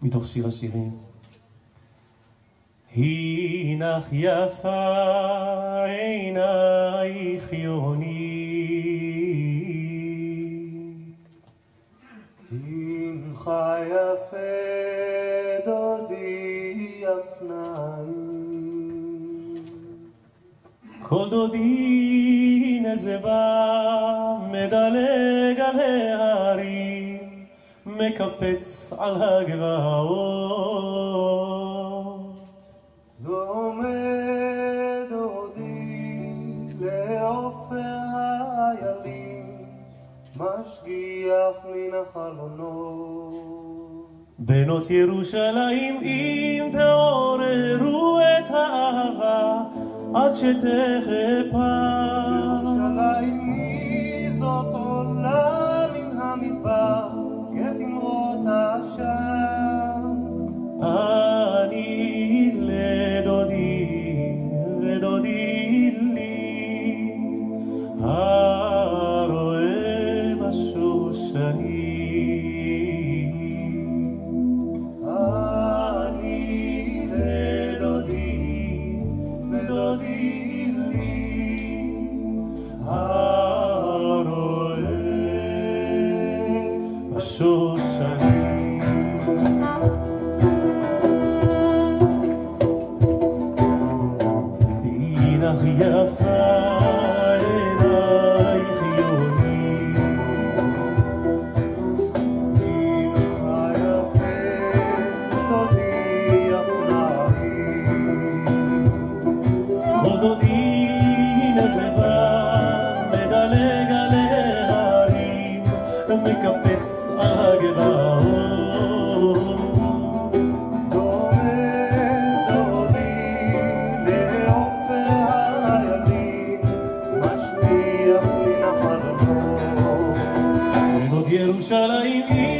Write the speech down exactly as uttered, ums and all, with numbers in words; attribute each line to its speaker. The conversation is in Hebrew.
Speaker 1: מתוך שיר השירים. הינך יפה עינייך יוני,
Speaker 2: הנך יפה דודי יפנאי,
Speaker 1: כל דודי נזבה מדלג על ההרים, מקפץ על הגבעות.
Speaker 2: דומה דודי לעופר האיילים, משגיח מן החלונות.
Speaker 1: בנות ירושלים אם תעוררו את האהבה עד שתחפה.
Speaker 2: ירושלים מי זאת עולה מן המדבר כתמרות העשן.
Speaker 1: אני לדודי ודודי לי הרואה בשושנים.
Speaker 2: אני לדודי ודודי לי
Speaker 1: הרואה בשושנים. הנך יפה עינייך יוני,
Speaker 2: הנך יפה דודי יפנאי,
Speaker 1: כל דודי נזבה מדלג על ההרים, מקפץ על הגבעות.
Speaker 2: דומה דודי לעופר האיילים, משגיח מן החלונות.
Speaker 1: בנות ירושלים